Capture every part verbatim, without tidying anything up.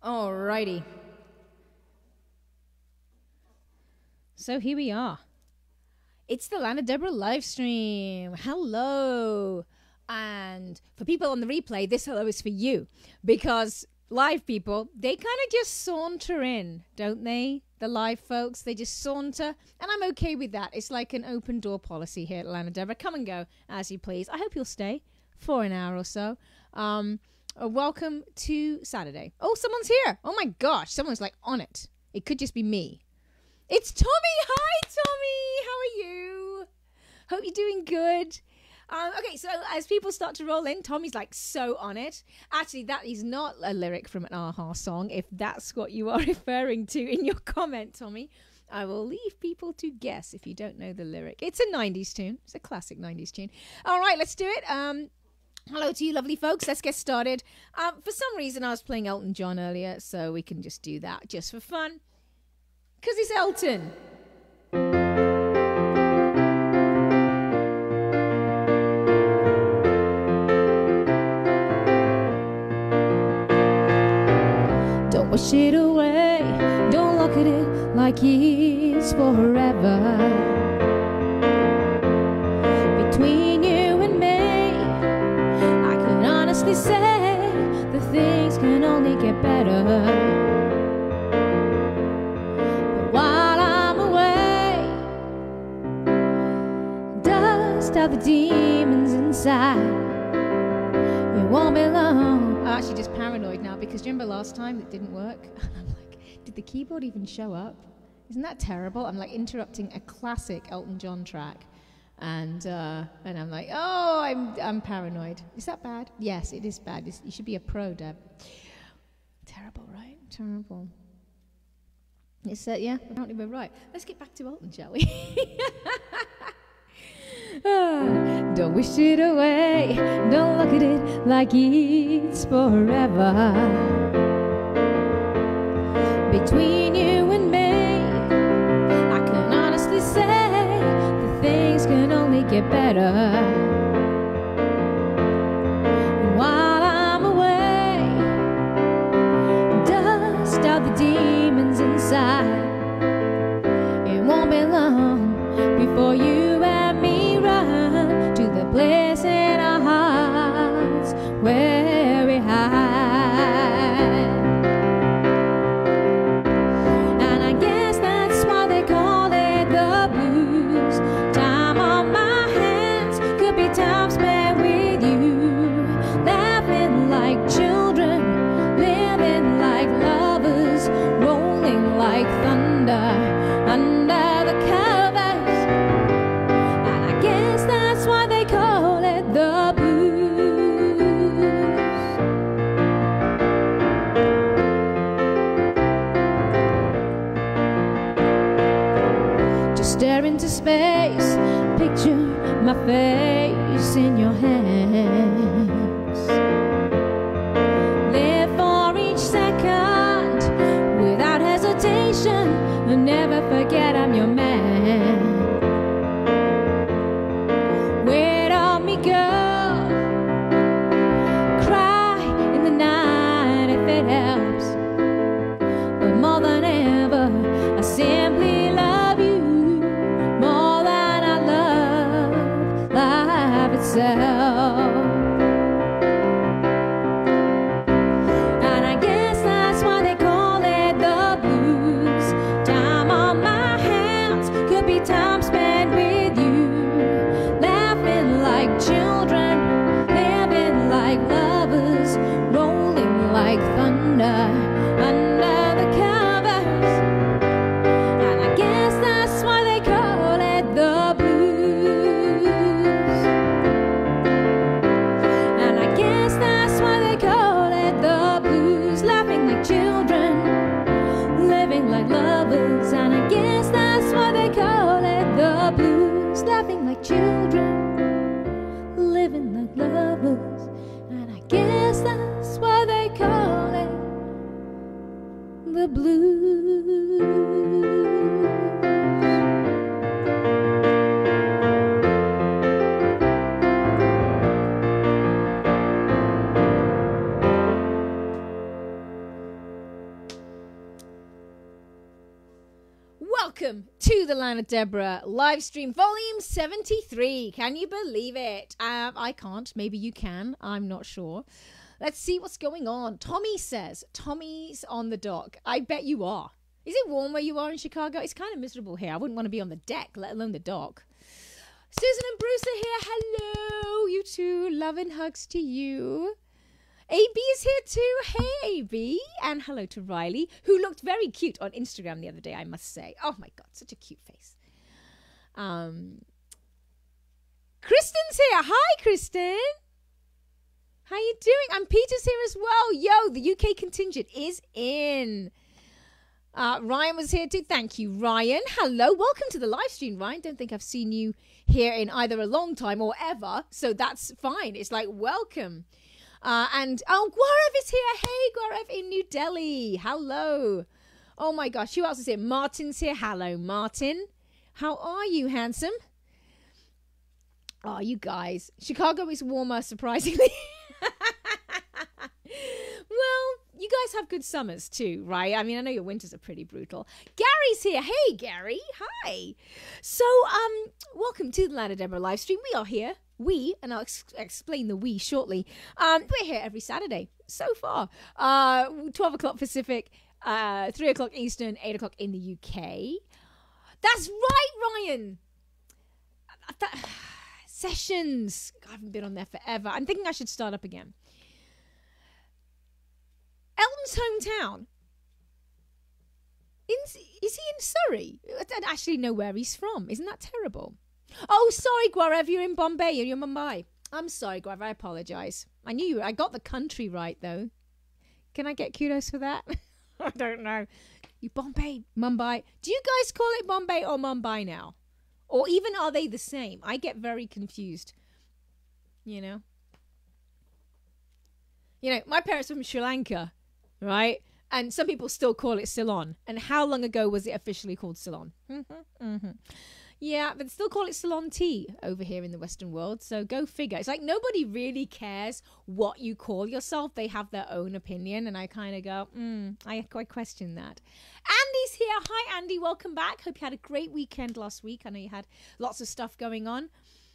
Alrighty. So here we are. It's the Land of Deborah live stream. Hello. And for people on the replay, this hello is for you. Because live people, they kind of just saunter in, don't they? The live folks, they just saunter. And I'm okay with that. It's like an open door policy here at Land of Deborah. Come and go as you please. I hope you'll stay for an hour or so. Um... Uh, welcome to Saturday. Oh, someone's here. Oh my gosh, someone's like on it. It could just be me. It's Tommy. Hi, Tommy. How are you? Hope you're doing good. Um, okay, so as people start to roll in, Tommy's like so on it. Actually, that is not a lyric from an a-ha song, if that's what you are referring to in your comment, Tommy. I will leave people to guess if you don't know the lyric. It's a nineties tune. It's a classic nineties tune. All right, let's do it. Um... Hello to you lovely folks. Let's get started. Um, for some reason, I was playing Elton John earlier, so we can just do that just for fun. Because it's Elton. Don't wish it away. Don't look at it like it's forever. Between you and me, honestly say the things can only get better. But while I'm away, dust out the demons inside. It won't be long. I'm actually just paranoid now because do you remember last time it didn't work? I'm like, did the keyboard even show up? Isn't that terrible? I'm like interrupting a classic Elton John track. And uh, and I'm like, oh, I'm I'm paranoid. Is that bad? Yes, it is bad. It's, you should be a pro, Deb. Terrible, right? Terrible. It's uh, yeah, apparently we're right. Let's get back to Elton, shall we? ah, don't wish it away. Don't look at it like it's forever. Between you and me, I can honestly say things can only get better. And while I'm away, dust out the demons inside. It won't be long before you and me run to the place in our hearts where we hide. And I guess that's why they call it the blues. Time spent with you, laughing like children, living like lovers, rolling like thunder under the covers. And I guess that's why they call it the blues. Just stare into space, picture my face in your hands. Live for each second without hesitation, and never forget I'm your man. Wait on me, girl. Cry in the night if it helps. But more than ever, I simply love you more than I love life itself. And I guess that's why they call it the blues. Time on my hands could be time spent with you, laughing like children, living like lovers, rolling like thunder under the covers. And I guess that's why they call it the blues. And I guess that's why they call it the blues. Laughing like children, living like lovers. And I guess that's why they call it the blues. Laughing like children, living like lovers. And I guess that's why they call it the blues. Welcome to the Land of Deborah live stream, volume seventy-three. Can you believe it? Um, I can't. Maybe you can. I'm not sure. Let's see what's going on. Tommy says, Tommy's on the dock. I bet you are. Is it warm where you are in Chicago? It's kind of miserable here. I wouldn't want to be on the deck, let alone the dock. Susan and Bruce are here. Hello, you two. Love and hugs to you. A B is here too. Hey, A B. And hello to Riley, who looked very cute on Instagram the other day, I must say. Oh, my God, such a cute face. Um, Kristen's here. Hi, Kristen. How you doing? And Peter's here as well. Yo, the U K contingent is in. Uh, Ryan was here too. Thank you, Ryan. Hello. Welcome to the live stream, Ryan. Don't think I've seen you here in either a long time or ever, so that's fine. It's like, welcome. Uh, and, oh, Gaurav is here. Hey, Gaurav in New Delhi. Hello. Oh, my gosh. Who else is here? Martin's here. Hello, Martin. How are you, handsome? Oh, you guys. Chicago is warmer, surprisingly. Well, you guys have good summers too, right? I mean, I know your winters are pretty brutal. Gary's here. Hey, Gary. Hi. So, um, welcome to the Land of Deborah live stream. We are here. We, and I'll ex explain the we shortly. Um, we're here every Saturday so far. Uh, twelve o'clock Pacific, uh, three o'clock Eastern, eight o'clock in the U K. That's right, Ryan. That, sessions. I haven't been on there forever. I'm thinking I should start up again. Elton's hometown. In, is he in Surrey? I don't actually know where he's from. Isn't that terrible? Oh, sorry, Gaurav, you're in Bombay. You're in Mumbai. I'm sorry, Gaurav. I apologize. I knew you. I got the country right, though. Can I get kudos for that? I don't know. You Bombay, Mumbai. Do you guys call it Bombay or Mumbai now? Or even are they the same? I get very confused. You know? You know, my parents are from Sri Lanka, right? And some people still call it Ceylon. And how long ago was it officially called Ceylon? Mm-hmm, mm-hmm. Yeah, but still call it Ceylon tea over here in the Western world. So go figure. It's like nobody really cares what you call yourself. They have their own opinion. And I kind of go, mm, I quite question that. Andy's here. Hi, Andy. Welcome back. Hope you had a great weekend last week. I know you had lots of stuff going on.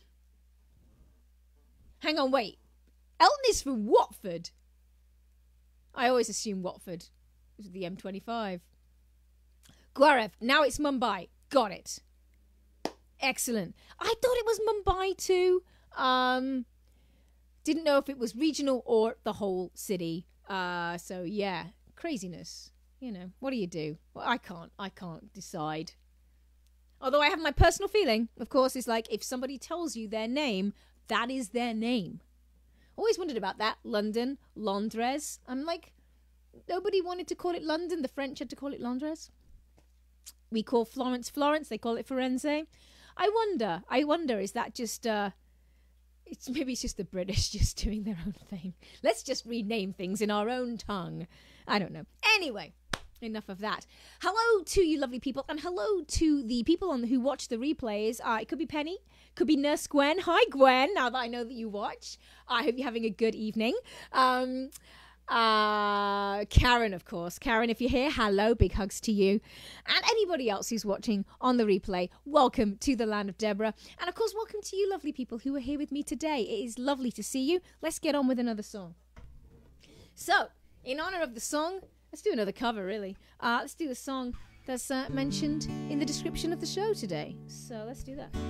Hang on, wait. Elton is from Watford. I always assume Watford is the M twenty-five. Gaurav. Now it's Mumbai. Got it. Excellent. I thought it was Mumbai too. Um, didn't know if it was regional or the whole city. Uh, so yeah, craziness. You know, what do you do? Well, I can't. I can't decide. Although I have my personal feeling, of course, is like if somebody tells you their name, that is their name. Always wondered about that. London, Londres. I'm like, nobody wanted to call it London. The French had to call it Londres. We call Florence Florence. They call it Firenze. I wonder, I wonder, is that just, uh, it's maybe it's just the British just doing their own thing. Let's just rename things in our own tongue. I don't know. Anyway, enough of that. Hello to you lovely people, and hello to the people on who watch the replays. Uh, it could be Penny, could be Nurse Gwen. Hi, Gwen, now that I know that you watch. I hope you're having a good evening. Um... Uh, Karen, of course. Karen, if you're here, hello, big hugs to you. And anybody else who's watching on the replay, welcome to the Land of Deborah. And of course, welcome to you lovely people who are here with me today. It is lovely to see you. Let's get on with another song. So, in honor of the song, let's do another cover, really. Uh, let's do the song that's uh, mentioned in the description of the show today. So, let's do that.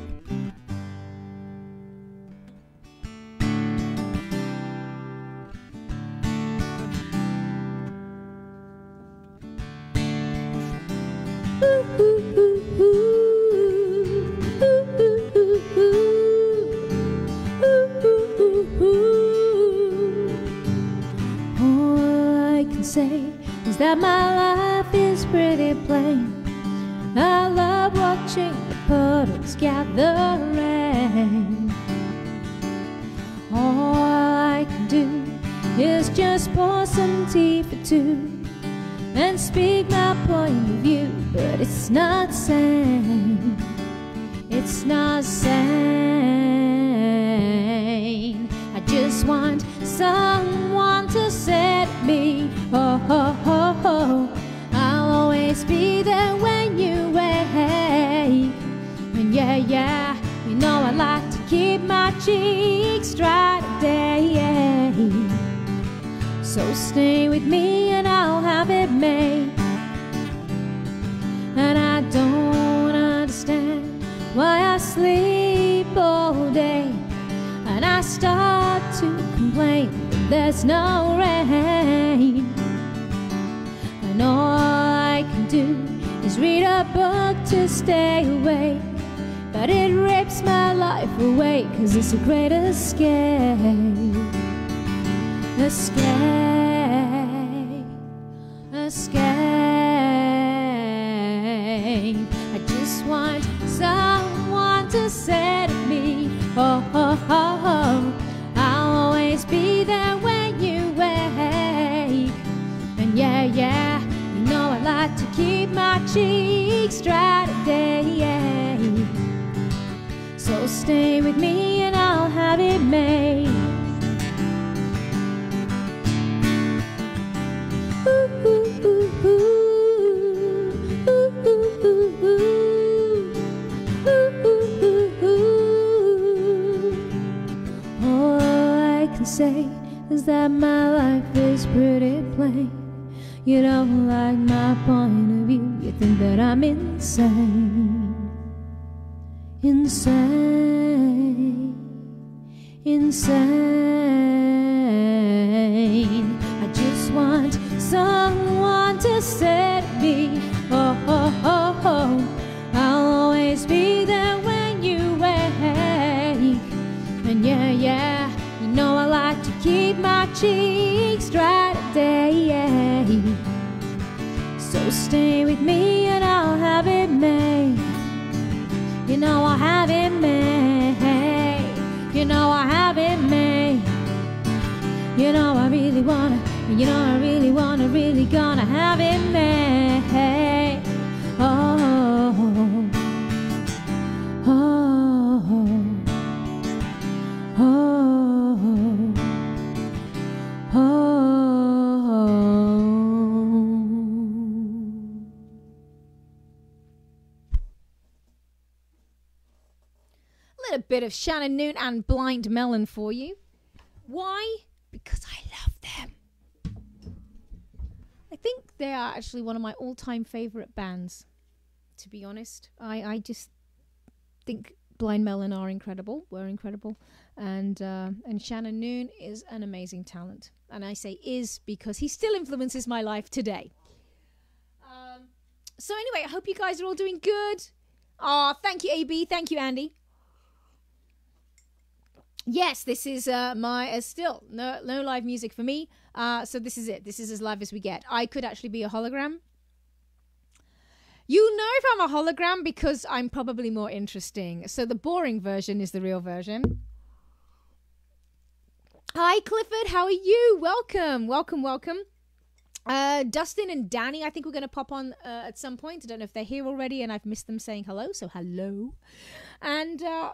Say is that my life is pretty plain. I love watching the puddles gather rain. All I can do is just pour some tea for two and speak my point of view, but it's not sane. It's not sane. I just want someone to set me oh, oh, oh, oh. I'll always be there when you wait. cheeks dry today. So stay with me and I'll have it made. And I don't understand why I sleep all day and I start to complain that there's no rain. And all I can do is read a book to stay awake, but it rips my life away, 'cause it's a great escape. Escape, escape. I just want someone to say to me, oh, oh, oh, oh, I'll always be there when you wake. And yeah, yeah, you know I like to keep my cheeks dry today. So stay with me and I'll have it made. Say is that my life is pretty plain. You don't like my point of view, you think that I'm insane. Insane, insane. I just want someone to say to me, oh, oh, oh, oh, I'll always be there when you wake. And yeah, yeah, you know I like to keep my cheeks dry today. So stay with me and I'll have it made. You know I'll have it made. You know I have it made. You know I really wanna, you know I really wanna, really gonna have it made. Oh, oh, oh, oh. A bit of Shannon Noon and Blind Melon for you. Why? Because I love them. I think they are actually one of my all-time favorite bands, to be honest. I, I just think Blind Melon are incredible, were incredible, and uh, and Shannon Noon is an amazing talent. And I say is because he still influences my life today. Um, so anyway, I hope you guys are all doing good. Oh, thank you, A B. Thank you, Andy. Yes, this is uh, my uh, still no no live music for me. Uh, so this is it. This is as live as we get. I could actually be a hologram. You know if I'm a hologram because I'm probably more interesting. So the boring version is the real version. Hi, Clifford. How are you? Welcome, welcome, welcome. Uh, Dustin and Danny, I think we're going to pop on uh, at some point. I don't know if they're here already, and I've missed them saying hello. So hello, and. Uh,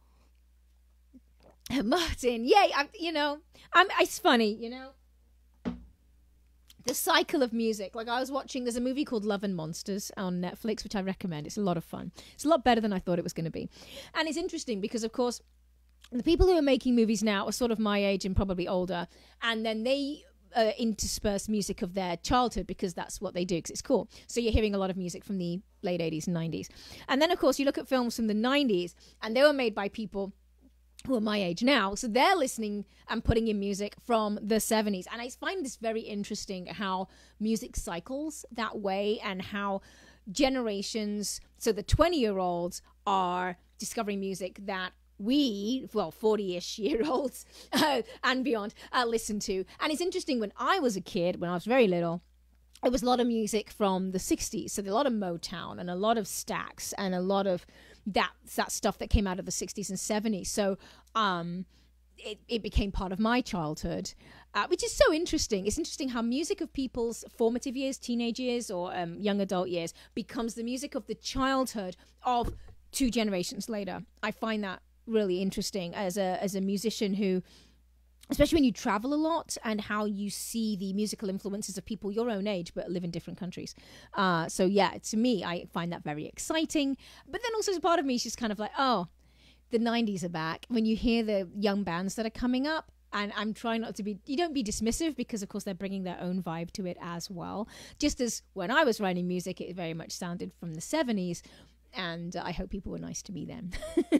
Martin, yay! I, you know, I'm. It's funny, you know, the cycle of music. Like I was watching, there's a movie called Love and Monsters on Netflix, which I recommend. It's a lot of fun. It's a lot better than I thought it was going to be, and it's interesting because, of course, the people who are making movies now are sort of my age and probably older, and then they uh, intersperse music of their childhood because that's what they do because it's cool. So you're hearing a lot of music from the late eighties and nineties, and then of course you look at films from the nineties, and they were made by people who are my age now, so they're listening and putting in music from the seventies. And I find this very interesting how music cycles that way and how generations, so the twenty-year-olds are discovering music that we, well, forty-ish year olds uh, and beyond uh, listen to. And it's interesting, when I was a kid, when I was very little, it was a lot of music from the sixties. So a lot of Motown and a lot of Stax and a lot of that that stuff that came out of the sixties and seventies. So um, it, it became part of my childhood, uh, which is so interesting. It's interesting how music of people's formative years, teenage years, or um, young adult years becomes the music of the childhood of two generations later. I find that really interesting as a as a musician who, especially when you travel a lot, and how you see the musical influences of people your own age but live in different countries. Uh, so yeah, to me, I find that very exciting. But then also, as a part of me is just kind of like, oh, the nineties are back, when you hear the young bands that are coming up, and I'm trying not to be, you don't be dismissive, because of course they're bringing their own vibe to it as well. Just as when I was writing music, it very much sounded from the seventies, and I hope people were nice to me then.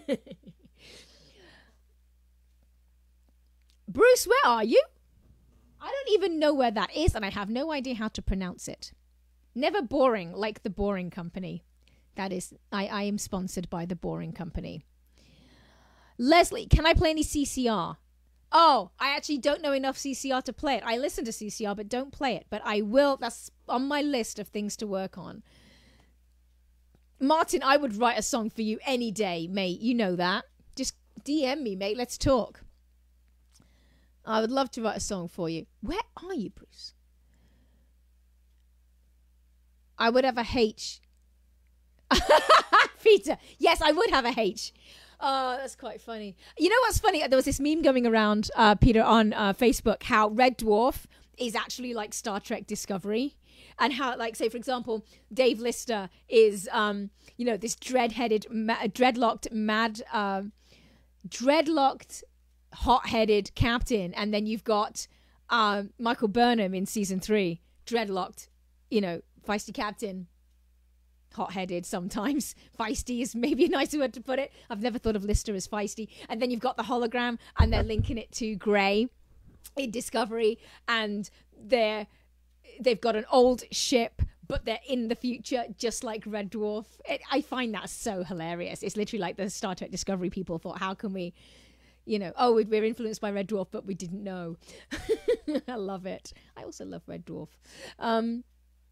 Bruce, where are you? I don't even know where that is, and I have no idea how to pronounce it. Never Boring, like the Boring Company. That is, I, I am sponsored by the Boring Company. Leslie, can I play any C C R? Oh, I actually don't know enough C C R to play it. I listen to C C R, but don't play it. But I will. That's on my list of things to work on. Martin, I would write a song for you any day, mate. You know that. Just D M me, mate. Let's talk. I would love to write a song for you. Where are you, Bruce? I would have a H. Peter. Yes, I would have a H. Oh, that's quite funny. You know what's funny? There was this meme going around, uh, Peter, on uh, Facebook, how Red Dwarf is actually like Star Trek Discovery. And how, like, say, for example, Dave Lister is, um, you know, this dread-headed, ma- dreadlocked, mad, uh, dreadlocked, hot-headed captain. And then you've got uh, Michael Burnham in season three, dreadlocked, you know, feisty captain. Hot-headed sometimes. Feisty is maybe a nicer word to put it. I've never thought of Lister as feisty. And then you've got the hologram, and they're linking it to Grey in Discovery, and they're they've got an old ship, but they're in the future, just like Red Dwarf. It, I find that so hilarious. It's literally like the Star Trek Discovery people thought, how can we, you know, oh, we're influenced by Red Dwarf, but we didn't know. I love it. I also love Red Dwarf. Um,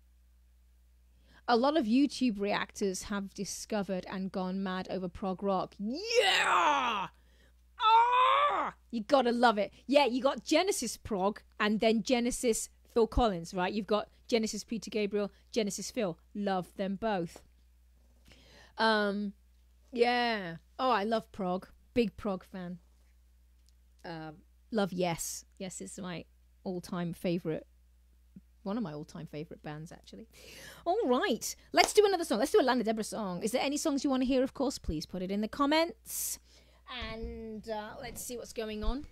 A lot of YouTube reactors have discovered and gone mad over prog rock. Yeah! Ah! You gotta love it. Yeah, you got Genesis prog and then Genesis Phil Collins, right? You've got Genesis Peter Gabriel, Genesis Phil. Love them both. Um, yeah. Oh, I love prog. Big prog fan. Um, love Yes. Yes is my all-time favorite. One of my all-time favorite bands, actually. All right. Let's do another song. Let's do a Land of Deborah song. Is there any songs you want to hear? Of course, please put it in the comments. And uh, let's see what's going on.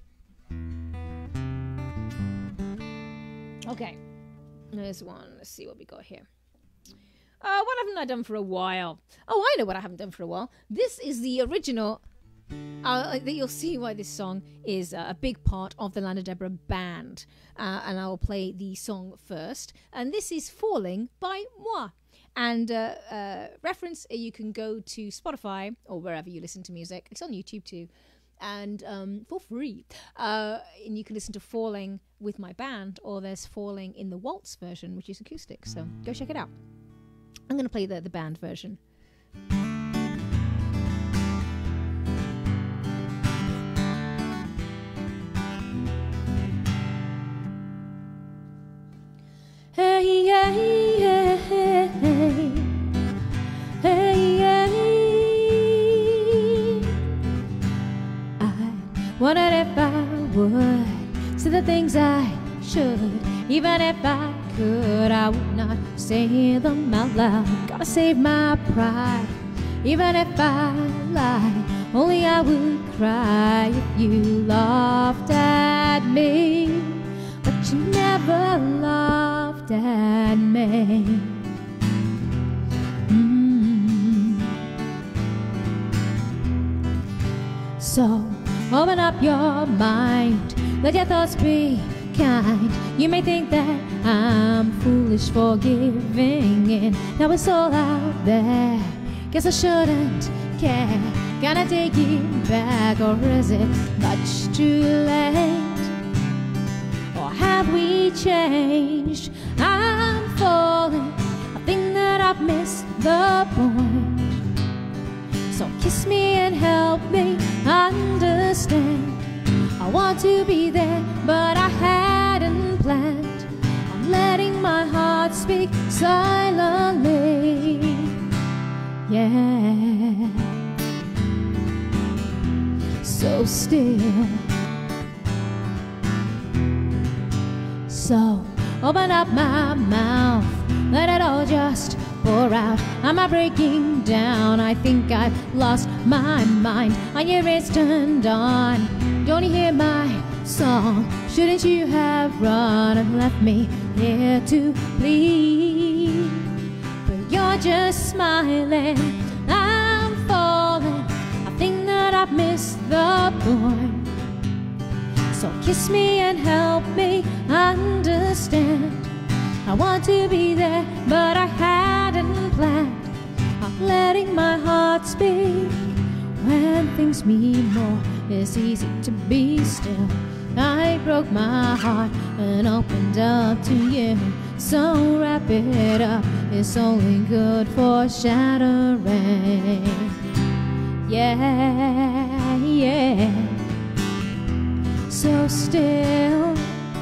Okay. There's one. Let's see what we got here. Uh, what haven't I done for a while? Oh, I know what I haven't done for a while. This is the original... Uh, you'll see why this song is uh, a big part of the Land of Deborah band. Uh, and I'll play the song first. And this is Falling by Moi. And uh, uh, reference, uh, you can go to Spotify or wherever you listen to music. It's on YouTube too. And um, for free. Uh, and you can listen to Falling with my band, or there's Falling in the Waltz version, which is acoustic. So go check it out. I'm going to play the, the band version. Hey, hey, hey, hey, hey, hey. I wondered if I would say the things I should. Even if I could, I would not say them out loud. Gotta save my pride. Even if I lied, only I would cry if you laughed at me. But you never laughed at me. Mm. So open up your mind, let your thoughts be kind. You may think that I'm foolish for giving in. Now it's all out there, guess I shouldn't care. Gonna take it back, or is it much too late? Have we changed? I'm falling. I think that I've missed the point. So kiss me and help me understand. I want to be there, but I hadn't planned. I'm letting my heart speak silently. Yeah. So still. So open up my mouth, let it all just pour out. Am I breaking down? I think I've lost my mind. On your ears turned on. Don't you hear my song? Shouldn't you have run and left me here to bleed? But you're just smiling. I'm falling. I think that I've missed the point. So kiss me and help me understand. I want to be there, but I hadn't planned on letting my heart speak. When things mean more, it's easy to be still. I broke my heart and opened up to you. So wrap it up, it's only good for shattering. Yeah, yeah. So still,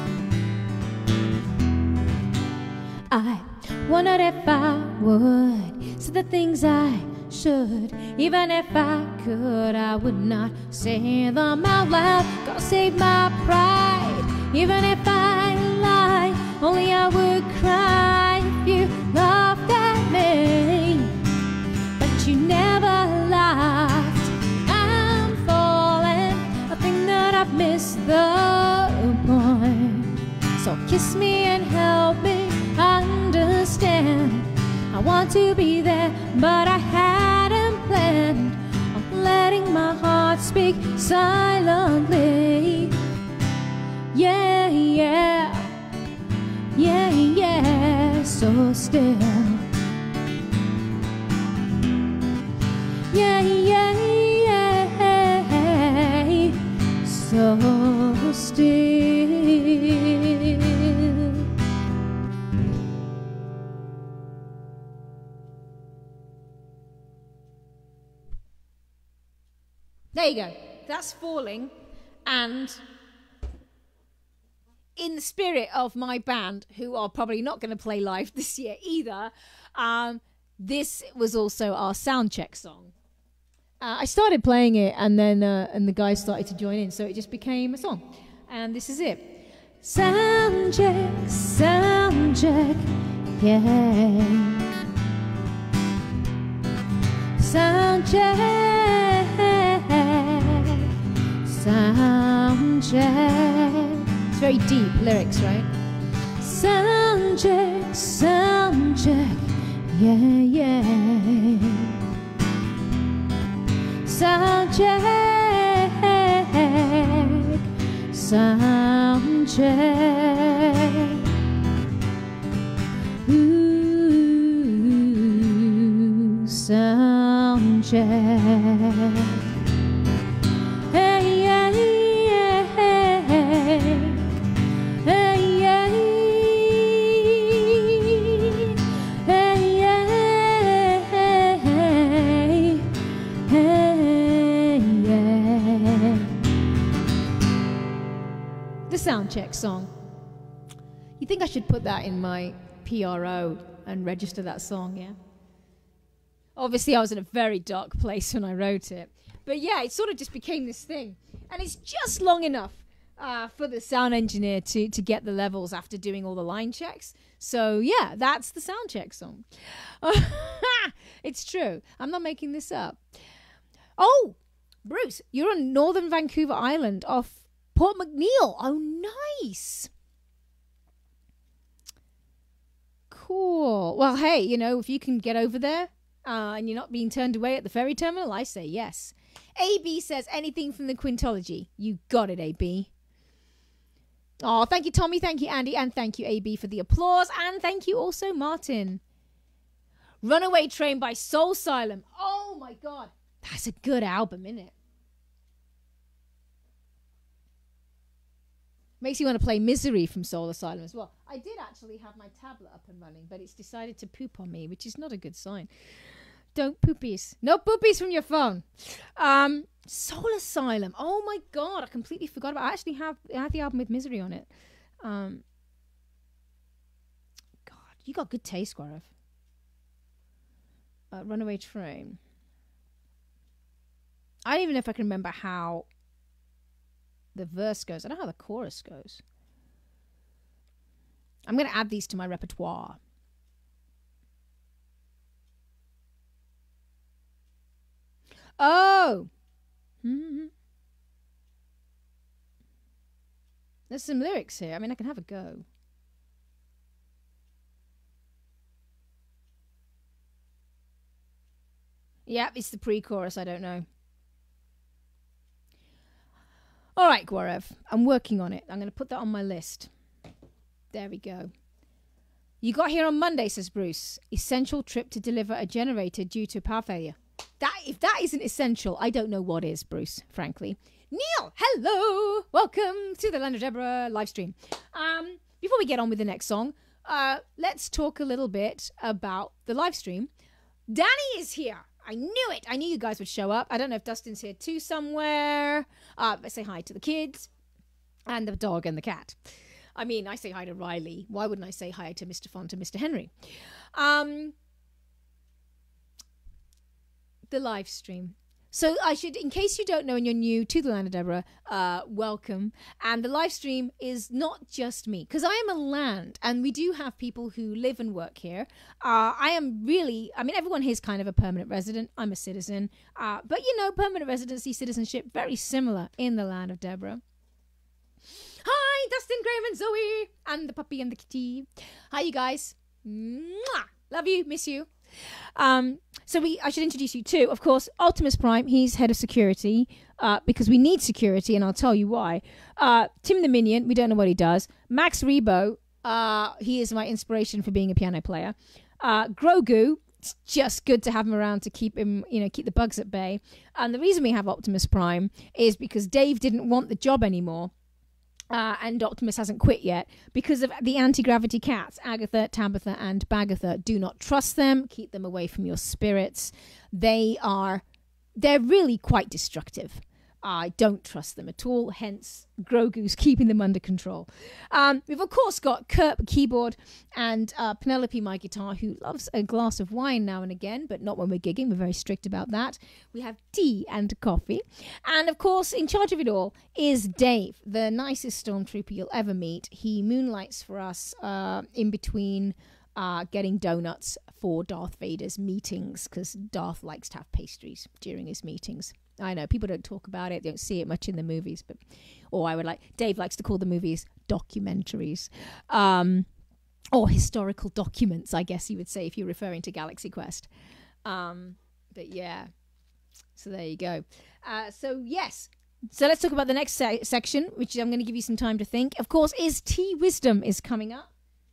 I wondered if I would say the things I should. Even if I could, I would not say them out loud. Gonna save my pride. Even if I lie, only I would cry if you laughed at me. But you never laughed. I'm falling. I think that I've missed the point. So kiss me and help me understand. I want to be there, but I hadn't planned on letting my heart speak silently. Yeah, yeah, yeah, yeah, so still. Yeah, yeah, yeah, so still. There you go. That's Falling. And in the spirit of my band, who are probably not going to play live this year either, um, this was also our sound check song. Uh, I started playing it, and then uh, and the guys started to join in, so it just became a song. And this is it. Sound check, sound check, yeah. Sound check, sound check. It's very deep lyrics, right? Sound check, sound check, yeah, yeah. Sound check, sound check. Ooh, sound check. Hey, yeah, yeah, hey, hey, yeah, hey, yeah, hey, yeah. The sound check song. You think I should put that in my P R O and register that song, yeah? Obviously, I was in a very dark place when I wrote it. But yeah, it sort of just became this thing. And it's just long enough uh, for the sound engineer to, to get the levels after doing all the line checks. So yeah, that's the sound check song. It's true. I'm not making this up. Oh, Bruce, you're on Northern Vancouver Island off Port McNeill. Oh, nice. Cool. Well, hey, you know, if you can get over there uh, and you're not being turned away at the ferry terminal, I say yes. A B says anything from the Quintology. You got it, A B. Oh, thank you, Tommy. Thank you, Andy. And thank you, A B, for the applause. And thank you also, Martin. Runaway Train by Soul Asylum. Oh, my God. That's a good album, isn't it? Makes you want to play Misery from Soul Asylum as well. I did actually have my tablet up and running, but it's decided to poop on me, which is not a good sign. Don't poopies. No poopies from your phone. Um, Soul Asylum. Oh my God, I completely forgot about it. I actually have, I have the album with Misery on it. Um, God, you got good taste, Gaurav. Uh, Runaway Train. I don't even know if I can remember how the verse goes. I don't know how the chorus goes. I'm going to add these to my repertoire. Oh. Mm-hmm. There's some lyrics here. I mean, I can have a go. Yeah, it's the pre-chorus. I don't know. All right, Gwarev. I'm working on it. I'm going to put that on my list. There we go. You got here on Monday, says Bruce. Essential trip to deliver a generator due to power failure. That if that isn't essential, I don't know what is, Bruce, frankly. Neil, hello. Welcome to the Land of Deborah live stream. Um, before we get on with the next song, uh, let's talk a little bit about the live stream. Danny is here. I knew it. I knew you guys would show up. I don't know if Dustin's here too somewhere. Uh, I say hi to the kids and the dog and the cat. I mean, I say hi to Riley. Why wouldn't I say hi to Mister Font and Mister Henry? Um, the live stream. So I should, in case you don't know and you're new to the Land of Deborah, uh, welcome. And the live stream is not just me, because I am a land, and we do have people who live and work here. Uh, I am really, I mean, everyone here is kind of a permanent resident. I'm a citizen. Uh, but, you know, permanent residency, citizenship, very similar in the Land of Deborah. Hi, Dustin, Graham, and Zoe, and the puppy and the kitty. Hi, you guys. Mwah! Love you, miss you. Um, so we, I should introduce you to, of course, Optimus Prime. He's head of security uh, because we need security, and I'll tell you why. Uh, Tim the Minion, we don't know what he does. Max Rebo, uh, he is my inspiration for being a piano player. Uh, Grogu, it's just good to have him around to keep him, you know, keep the bugs at bay. And the reason we have Optimus Prime is because Dave didn't want the job anymore. Uh, and Optimus hasn't quit yet because of the anti-gravity cats, Agatha, Tabitha, and Bagatha. Do not trust them. Keep them away from your spirits. They are, they're really quite destructive. I don't trust them at all, hence Grogu's keeping them under control. Um, we've, of course, got Kurt, keyboard, and uh, Penelope, my guitar, who loves a glass of wine now and again, but not when we're gigging. We're very strict about that. We have tea and coffee. And, of course, in charge of it all is Dave, the nicest stormtrooper you'll ever meet. He moonlights for us uh, in between uh, getting donuts for Darth Vader's meetings, because Darth likes to have pastries during his meetings. I know, people don't talk about it, they don't see it much in the movies, but, or I would like, Dave likes to call the movies documentaries, um, or historical documents, I guess you would say, if you're referring to Galaxy Quest. Um, but yeah, so there you go. Uh, so yes, so let's talk about the next se- section, which I'm going to give you some time to think. Of course, is Tea Wisdom is coming up.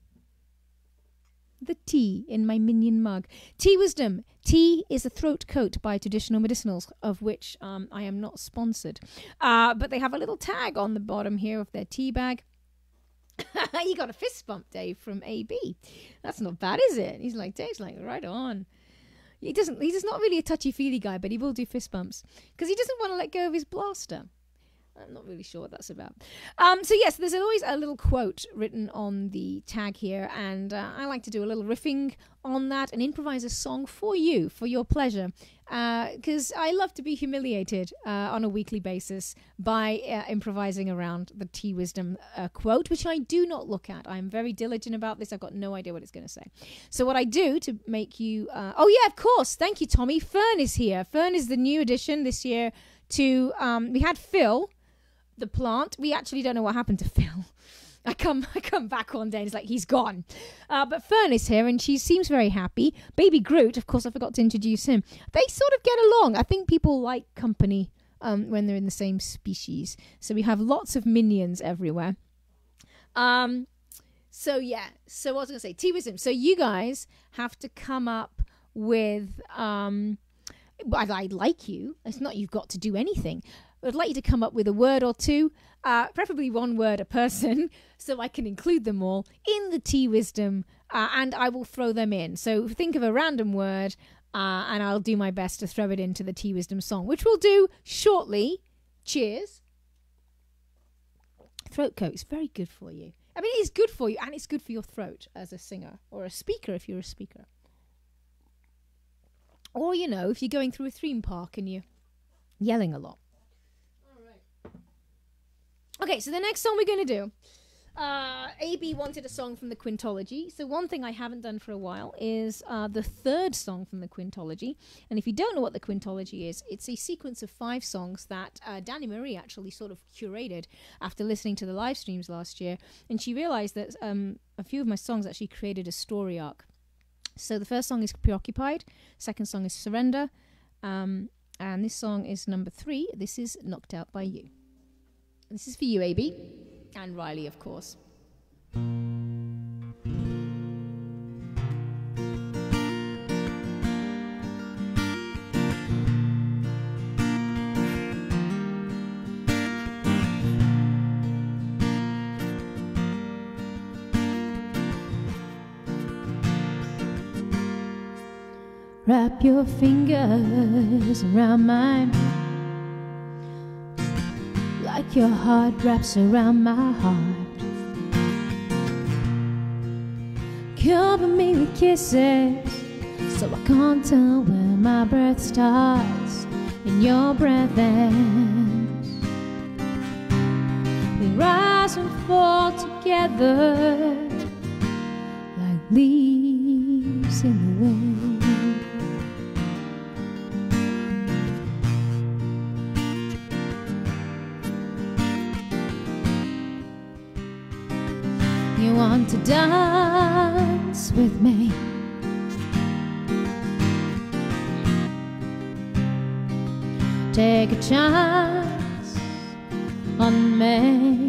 The tea in my minion mug. Tea Wisdom. Tea is a throat coat by Traditional Medicinals, of which um, I am not sponsored. Uh, but they have a little tag on the bottom here of their tea bag. You got a fist bump, Dave, from A B. That's not bad, is it? He's like, Dave's like, right on. He doesn't. He's not really a touchy-feely guy, but he will do fist bumps because he doesn't want to let go of his blaster. I'm not really sure what that's about. Um, so yes, there's always a little quote written on the tag here, and uh, I like to do a little riffing on that and improvise a song for you, for your pleasure, because uh, I love to be humiliated uh, on a weekly basis by uh, improvising around the Tea Wisdom uh, quote, which I do not look at. I'm very diligent about this. I've got no idea what it's going to say. So what I do to make you... Uh, oh, yeah, of course. Thank you, Tommy. Fern is here. Fern is the new addition this year to... Um, we had Phil... the plant. We actually don't know what happened to Phil. I come I come back one day and it's like he's gone. Uh, but Fern is here and she seems very happy. Baby Groot, of course, I forgot to introduce him. They sort of get along. I think people like company um, when they're in the same species. So we have lots of minions everywhere. Um, so yeah. So what was I going to say? Tea Wisdom. So you guys have to come up with... Um, I'd, I'd like you. It's not you've got to do anything. I'd like you to come up with a word or two, uh, preferably one word a person, so I can include them all in the Tea Wisdom, uh, and I will throw them in. So think of a random word, uh, and I'll do my best to throw it into the Tea Wisdom song, which we'll do shortly. Cheers. Throat coat is very good for you. I mean, it is good for you, and it's good for your throat as a singer, or a speaker if you're a speaker. Or, you know, if you're going through a theme park and you're yelling a lot. Okay, so the next song we're going to do Uh, A B wanted a song from the Quintology. So one thing I haven't done for a while is uh, the third song from the Quintology. And if you don't know what the Quintology is, it's a sequence of five songs that uh, Danny Marie actually sort of curated after listening to the live streams last year. And she realized that um, a few of my songs actually created a story arc. So the first song is Preoccupied. Second song is Surrender. Um, and this song is number three. This is Knocked Out by You. This is for you, A B. And Riley, of course. Wrap your fingers around mine, like your heart wraps around my heart. Cover me with kisses, so I can't tell where my breath starts and your breath ends. We rise and fall together like leaves in the wind. You want to dance with me? Take a chance on me.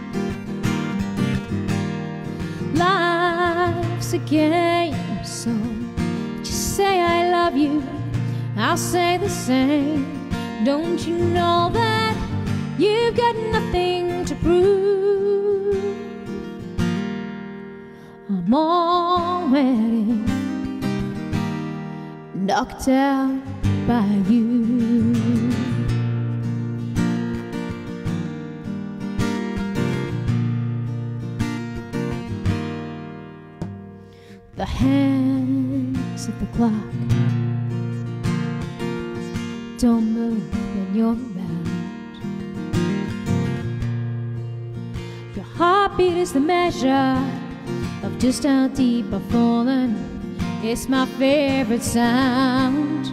Life's a game, so just say I love you, I'll say the same. Don't you know that you've got nothing to prove? I'm already knocked out by you. The hands of the clock don't move when you're around. Your heartbeat is the measure of just how deep I've fallen. It's my favorite sound.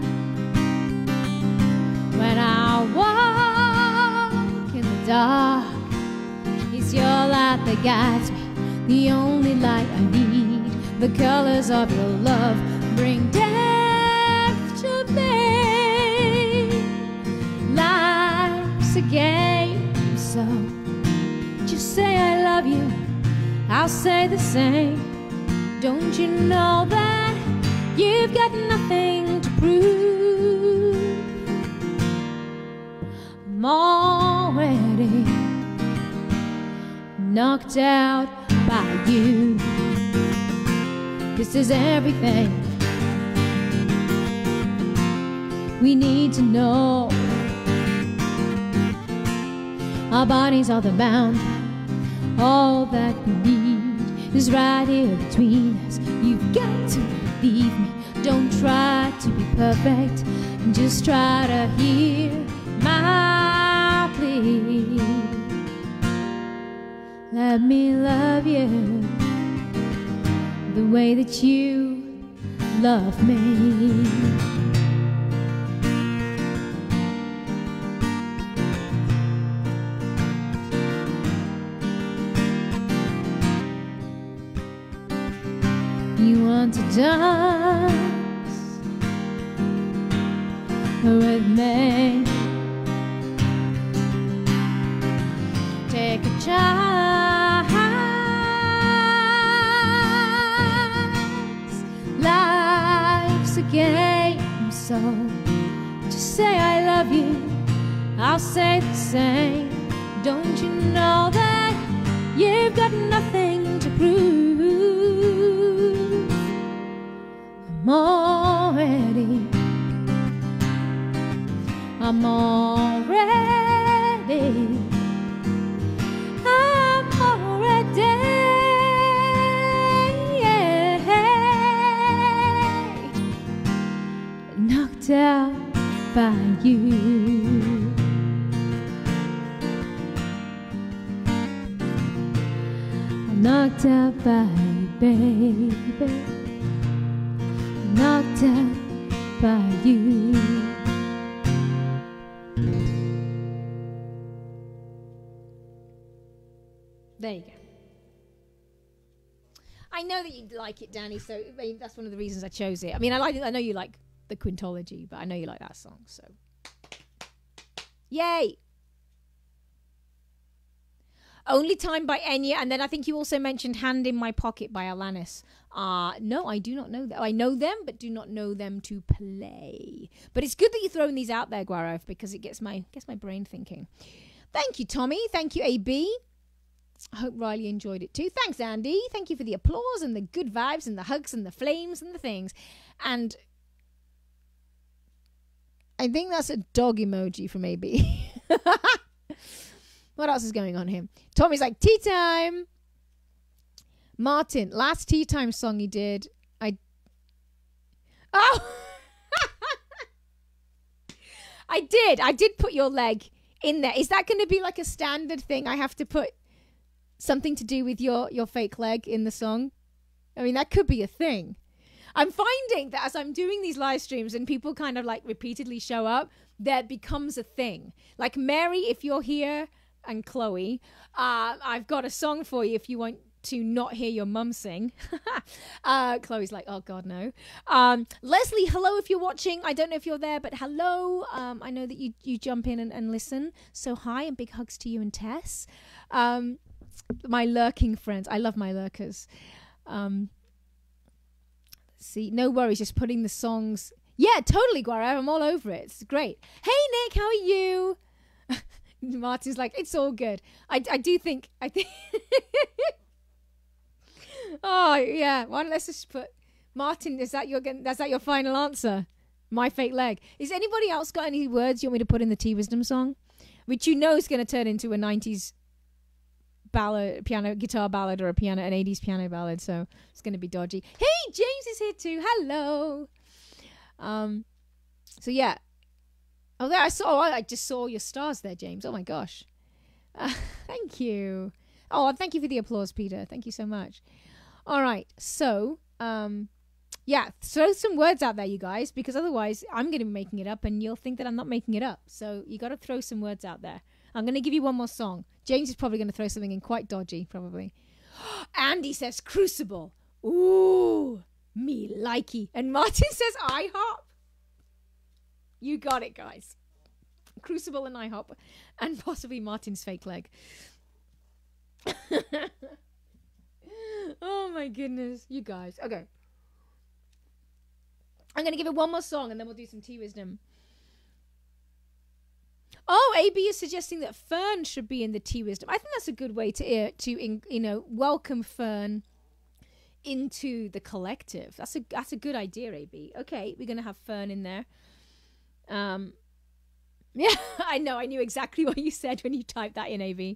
When I walk in the dark, it's your light that guides me, the only light I need. The colors of your love bring death to me. Life's a game, so just say I love you, I'll say the same. Don't you know that you've got nothing to prove? I'm already knocked out by you. This is everything we need to know. Our bodies are the boundary. All that we need is right here between us. You've got to believe me. Don't try to be perfect, just try to hear my plea. Let me love you the way that you love me. You want to dance with me? Take a chance. Life's a game, so just say I love you, I'll say the same. Don't you know that you've got nothing to prove? I'm already, I'm already, I'm already, yeah, knocked out by you. knocked out by you, baby, knocked out by you. There you go. I know that you like it, Danny, so I mean, that's one of the reasons I chose it. I mean, I like. I know you like the Quintology, but I know you like that song, so. Yay! Only Time by Enya, and then I think you also mentioned Hand in My Pocket by Alanis. Uh, no, I do not know that. I know them, but do not know them to play. But it's good that you're throwing these out there, Guarov, because it gets my gets my brain thinking. Thank you, Tommy. Thank you, A B. I hope Riley enjoyed it too. Thanks, Andy. Thank you for the applause and the good vibes and the hugs and the flames and the things. And I think that's a dog emoji from A B. What else is going on here? Tommy's like, tea time. Martin, last tea time song he did. I. Oh! I did. I did put your leg in there. Is that going to be like a standard thing? I have to put something to do with your, your fake leg in the song? I mean, that could be a thing. I'm finding that as I'm doing these live streams and people kind of like repeatedly show up, that becomes a thing. Like Mary, if you're here, and Chloe, uh, I've got a song for you if you want to not hear your mum sing. uh, Chloe's like, oh God, no. Um, Leslie, hello if you're watching. I don't know if you're there, but hello. Um, I know that you, you jump in and, and listen. So hi and big hugs to you and Tess. Um, my lurking friends. I love my lurkers. Um, see, no worries, just putting the songs. Yeah, totally, Guara. I'm all over it. It's great. Hey, Nick, how are you? Martin's like, it's all good. I, I do think, I think. Oh, yeah. Why don't let's just put, Martin, is that your, is that your final answer? My fake leg. Is anybody else got any words you want me to put in the Tea Wisdom song? Which you know is going to turn into a nineties ballad, piano, guitar ballad, or a piano, an eighties piano ballad. So it's going to be dodgy. Hey, James is here too. Hello. Um. So yeah. Oh, there I saw. Oh, I just saw your stars there, James. Oh my gosh. Uh, thank you. Oh, thank you for the applause, Peter. Thank you so much. All right. So, um, yeah, throw some words out there, you guys, because otherwise I'm going to be making it up and you'll think that I'm not making it up. So you got to throw some words out there. I'm going to give you one more song. James is probably going to throw something in quite dodgy, probably. Andy says Crucible. Ooh, me likey. And Martin says IHOP. You got it, guys. Crucible and IHOP. And possibly Martin's fake leg. Oh, my goodness. You guys. Okay. I'm going to give it one more song and then we'll do some tea wisdom. Oh, A B is suggesting that Fern should be in the tea wisdom. I think that's a good way to, uh, to in, you know, welcome Fern into the collective. That's a, that's a good idea, A B. Okay, we're going to have Fern in there. Um, yeah, I know. I knew exactly what you said when you typed that in, A V.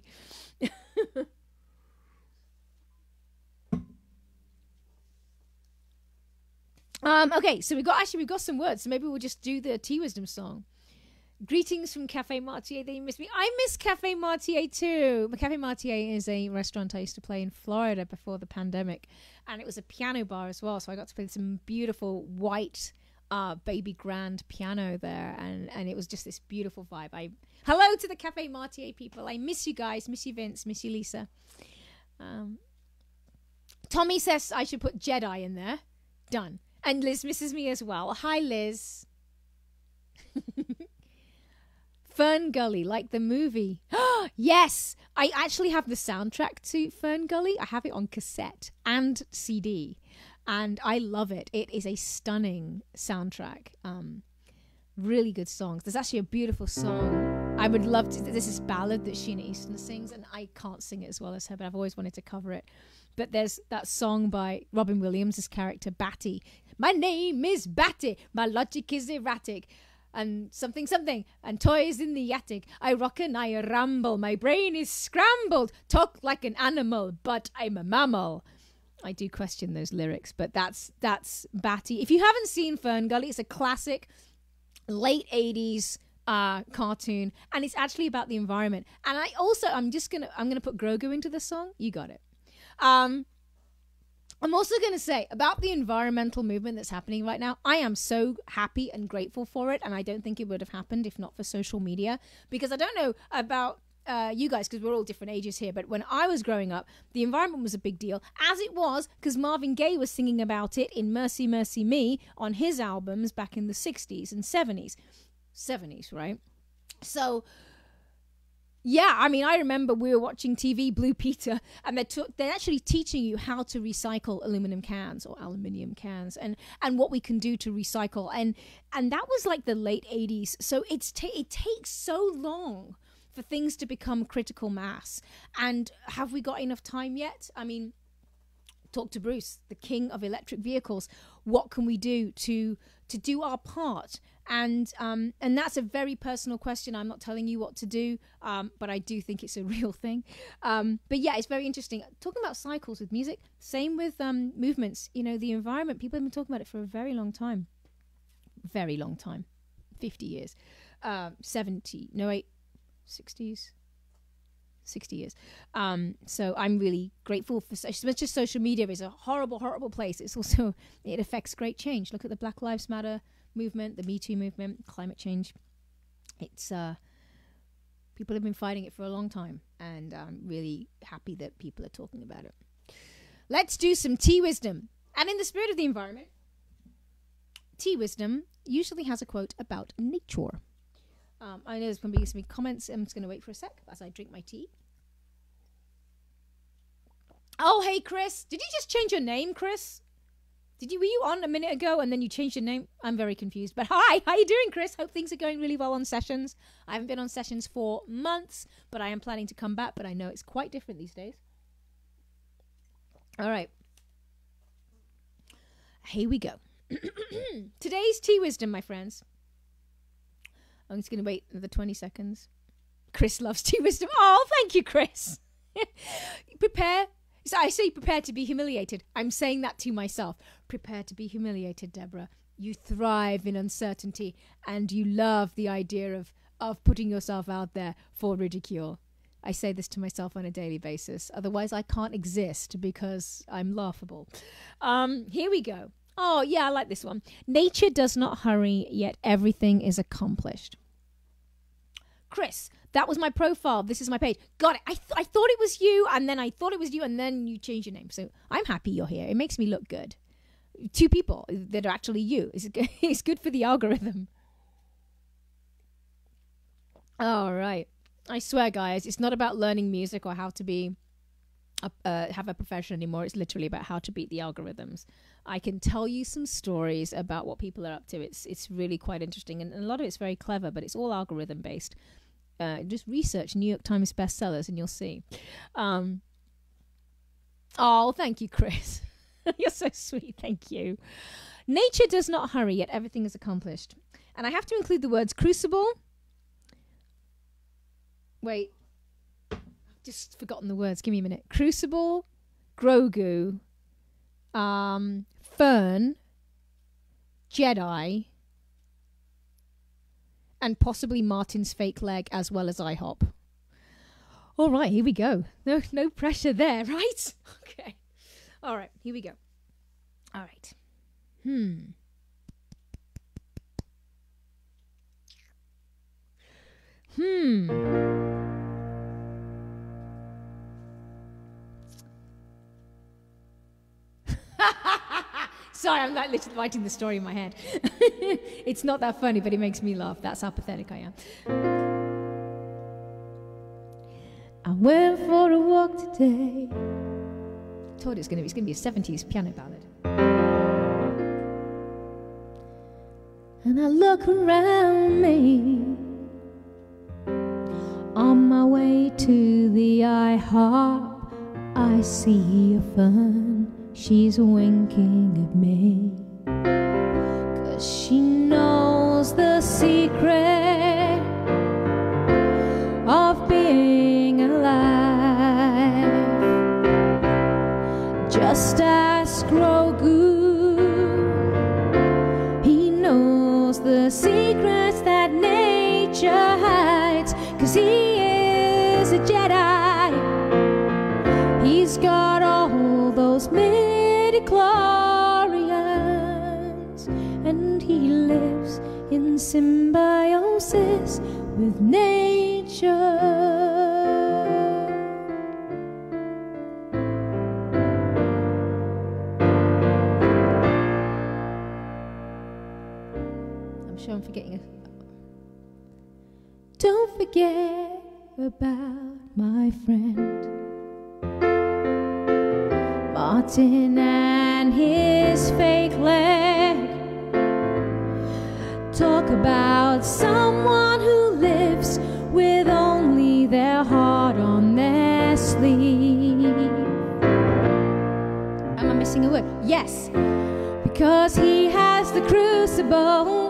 um, okay, so we got actually we've got some words. So maybe we'll just do the Tea Wisdom song. Greetings from Cafe Martier. They miss me. I miss Cafe Martier too. Cafe Martier is a restaurant I used to play in Florida before the pandemic, and it was a piano bar as well. So I got to play some beautiful white. Uh, baby grand piano there, and and it was just this beautiful vibe. I hello to the Cafe Martier people. I miss you guys. Miss you, Vince. Miss you, Lisa. Um, Tommy says I should put Jedi in there. Done. And Liz misses me as well. Hi, Liz. Fern Gully, like the movie. Yes, I actually have the soundtrack to Fern Gully. I have it on cassette and C D. And I love it. It is a stunning soundtrack. Um, really good songs. There's actually a beautiful song. I would love to. There's this ballad that Sheena Easton sings, and I can't sing it as well as her, but I've always wanted to cover it. But there's that song by Robin Williams' character, Batty. My name is Batty. My logic is erratic. And something, something. And toys in the attic. I rock and I ramble. My brain is scrambled. Talk like an animal, but I'm a mammal. I do question those lyrics, but that's that's Batty. If you haven't seen Fern Gully, it's a classic late eighties uh, cartoon, and it's actually about the environment. And I also, I'm just gonna, I'm gonna put Grogu into the song. You got it. Um, I'm also going to say about the environmental movement that's happening right now, I am so happy and grateful for it. And I don't think it would have happened if not for social media, because I don't know about uh, you guys, because we're all different ages here. But when I was growing up, the environment was a big deal, as it was because Marvin Gaye was singing about it in Mercy, Mercy Me on his albums back in the sixties and seventies. seventies, right? So... yeah, I mean, I remember we were watching T V, Blue Peter, and they're, t- they're actually teaching you how to recycle aluminum cans or aluminium cans, and, and what we can do to recycle. And and that was like the late eighties. So it's ta- it takes so long for things to become critical mass. And have we got enough time yet? I mean, talk to Bruce, the king of electric vehicles. What can we do to to do our part? And um, and that's a very personal question. I'm not telling you what to do, um, but I do think it's a real thing. Um, but yeah, it's very interesting. Talking about cycles with music, same with um, movements. You know, the environment, people have been talking about it for a very long time. Very long time. fifty years. Uh, seventy, no wait, sixties. sixty years. Um, so I'm really grateful for, as much as social media is a horrible, horrible place, it's also, it affects great change. Look at the Black Lives Matter movement, the Me Too movement, climate change. It's, uh, people have been fighting it for a long time, and I'm really happy that people are talking about it. Let's do some tea wisdom. And in the spirit of the environment, tea wisdom usually has a quote about nature. Um, I know there's going to be some comments. I'm just going to wait for a sec as I drink my tea. Oh, hey, Chris. Did you just change your name, Chris? Did you, were you on a minute ago and then you changed your name? I'm very confused. But hi, how you doing, Chris? Hope things are going really well on sessions. I haven't been on sessions for months, but I am planning to come back. But I know it's quite different these days. All right. Here we go. Today's tea wisdom, my friends. I'm just going to wait another twenty seconds. Chris loves tea wisdom. Oh, thank you, Chris. Prepare. So I say prepare to be humiliated. I'm saying that to myself. Prepare to be humiliated, Deborah. You thrive in uncertainty, and you love the idea of, of putting yourself out there for ridicule. I say this to myself on a daily basis. Otherwise, I can't exist because I'm laughable. Um, here we go. Oh, yeah, I like this one. Nature does not hurry, yet everything is accomplished. Chris, that was my profile. This is my page. Got it. I, th- I thought it was you, and then I thought it was you, and then you changed your name. So I'm happy you're here. It makes me look good. Two people that are actually you. It's, it's good for the algorithm. All right. I swear, guys, it's not about learning music or how to be a, uh, have a profession anymore. It's literally about how to beat the algorithms. I can tell you some stories about what people are up to. It's it's really quite interesting, and, and a lot of it's very clever, but it's all algorithm based. Uh, just research New York Times bestsellers and you'll see. Um, oh, thank you, Chris. You're so sweet. Thank you. Nature does not hurry, yet everything is accomplished. And I have to include the words crucible. Wait. I've just forgotten the words. Give me a minute. Crucible, Grogu, um, Fern, Jedi, and possibly Martin's fake leg, as well as IHOP. All right, here we go. No, no pressure there, right? Okay. All right, here we go. All right. Hmm. Hmm. Sorry, I'm like literally writing the story in my head. It's not that funny, but it makes me laugh. That's how pathetic I am. I went for a walk today. I told you it's gonna be it's gonna be a seventies piano ballad. And I look around me on my way to the IHOP. I see a fern. She's winking at me, 'cause she knows the secret of being alive. Just ask Grogu, he knows the secrets that nature hides, 'cause he is a Jedi. He's got all those midi with nature. I'm sure I'm forgetting it. Don't forget about my friend Martin and his fake leg. Talk about someone who lives with only their heart on their sleeve. Am I missing a word? Yes. Because he has the crucible,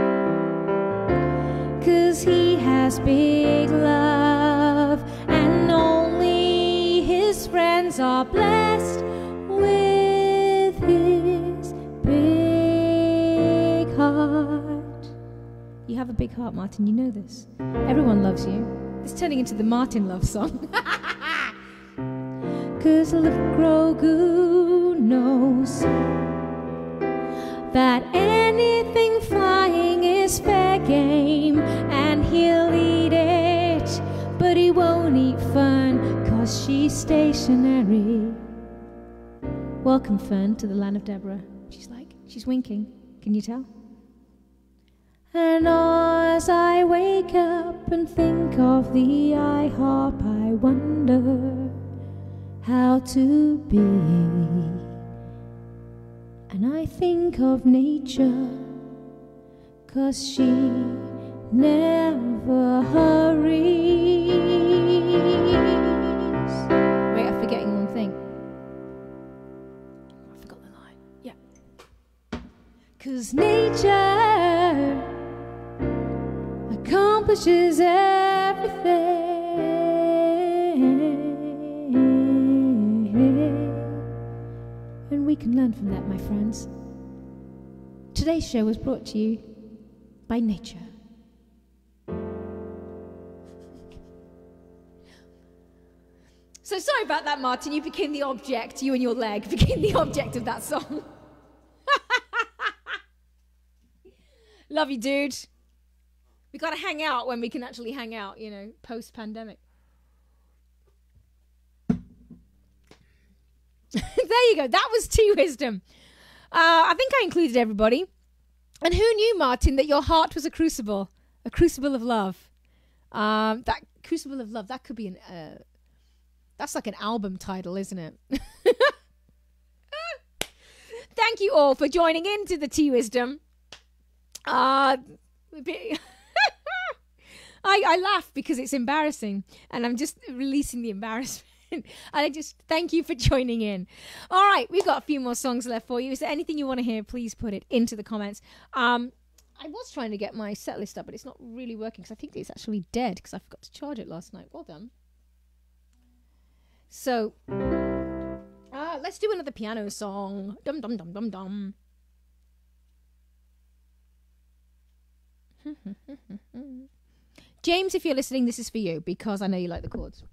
'cause he has big love, and only his friends are blessed with his big heart. You have a big heart, Martin, you know this. Everyone loves you. It's turning into the Martin love song. 'Cause little Grogu knows that anything flying is fair game, and he'll eat it, but he won't eat Fern, 'cause she's stationary. Welcome, Fern, to the Land of Deborah. She's like, she's winking. Can you tell? And as I wake up and think of the IHOP, I wonder how to be. And I think of nature, 'cause she never hurries. Wait, I'm forgetting one thing. I forgot the line. Yeah. 'Cause nature accomplishes everything, and we can learn from that, my friends. Today's show was brought to you by nature. So sorry about that, Martin. You became the object, you and your leg became the object of that song. Love you, dude. We gotta hang out when we can actually hang out, you know, post-pandemic. There you go. That was tea wisdom. Uh, I think I included everybody. And who knew, Martin, that your heart was a crucible, a crucible of love? Um, that crucible of love, that could be an, uh, that's like an album title, isn't it? Thank you all for joining into the tea wisdom. Uh, I, I laugh because it's embarrassing, and I'm just releasing the embarrassment. And I just thank you for joining in. All right, we've got a few more songs left for you. Is there anything you want to hear? Please put it into the comments. Um, I was trying to get my set list up, but it's not really working because I think it's actually dead because I forgot to charge it last night. Well done. So, uh, let's do another piano song. Dum dum dum dum dum. James, if you're listening, this is for you because I know you like the chords.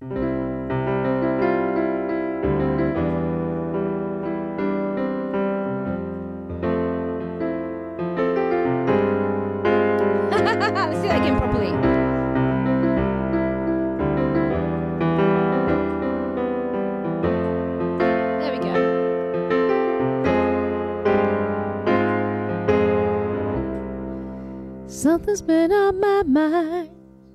Let's do that again properly. There we go. Something's been on my mind.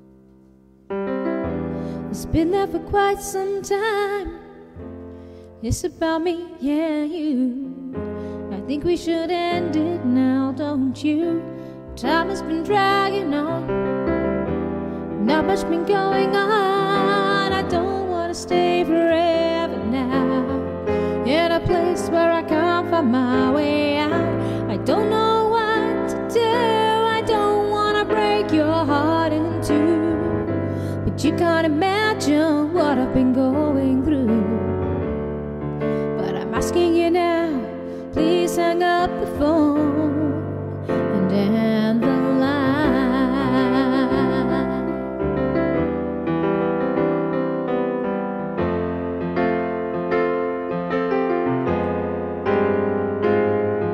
It's been there for quite some time. It's about me, yeah, you. I think we should end it now, don't you? Time has been dragging on. Not much been going on. I don't want to stay forever now, in a place where I can't find my way out. I don't know what to do. I don't want to break your heart in two, but you can't imagine what I've been going through. But I'm asking you now, please hang up the phone and end the line.